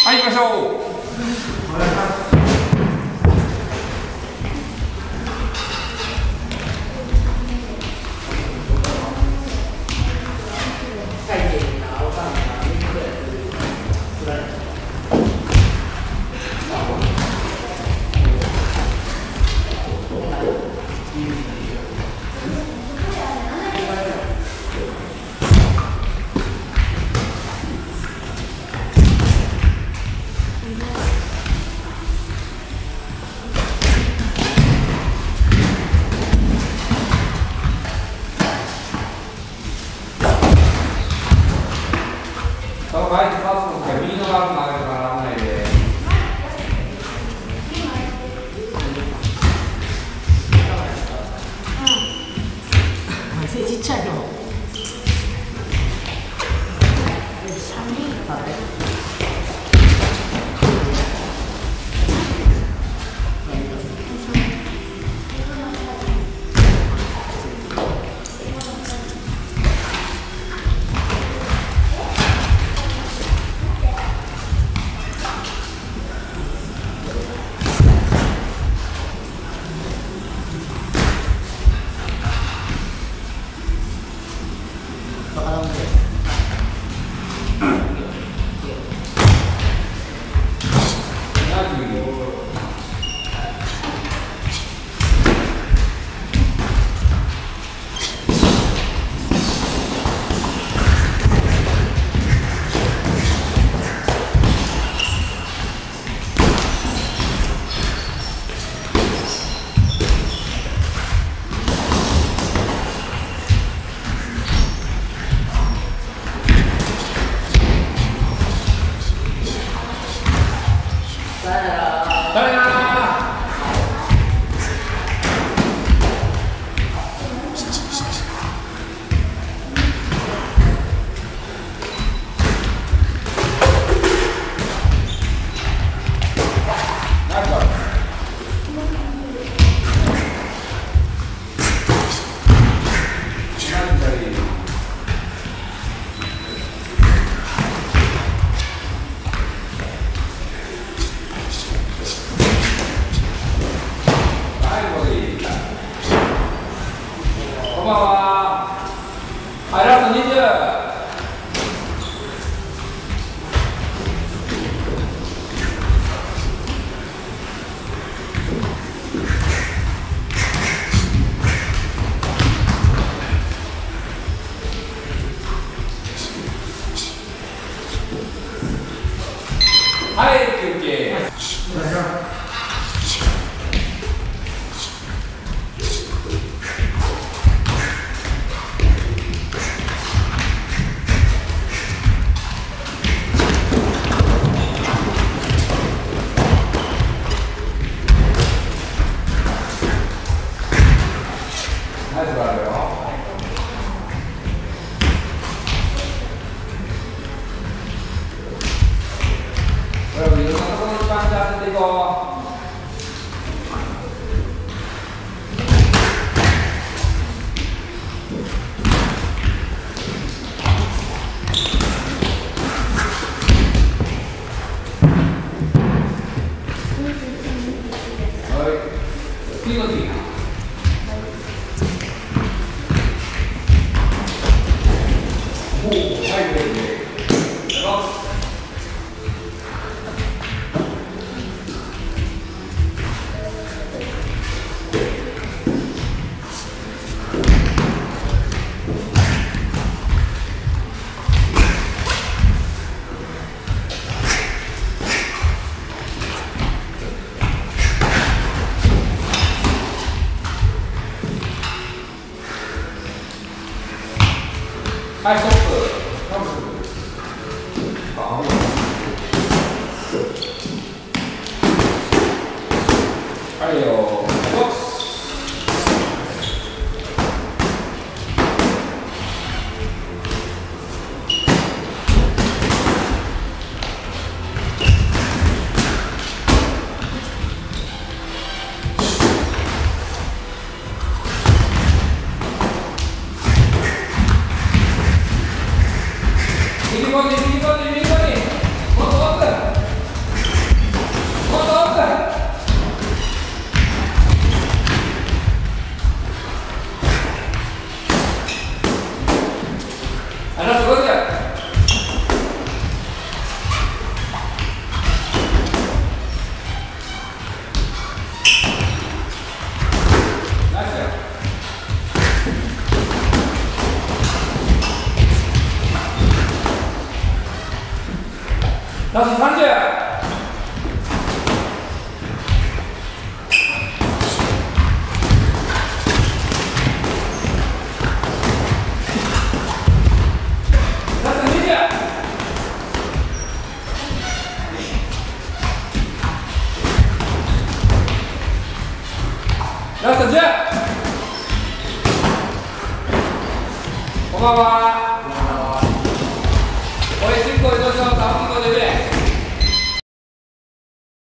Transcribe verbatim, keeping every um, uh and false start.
はい、行きましょう。お願いします。その場合、ファーストの時は右のバーム曲げるから危ないで。 うん。背ちっちゃいの。こんばんは。はい、ラストにじゅう。はい、休憩。ナイスがあるよ。これをいろんなところにパンチ当てていこう。はい。スピード的な。はい、ストップ。はいよ。右ボディ、右ボディ、右ボディ。もっともっと。 はい、ラストごじゅう。ナイス。ラストさんじゅう。ラストじゅう。こんばんは。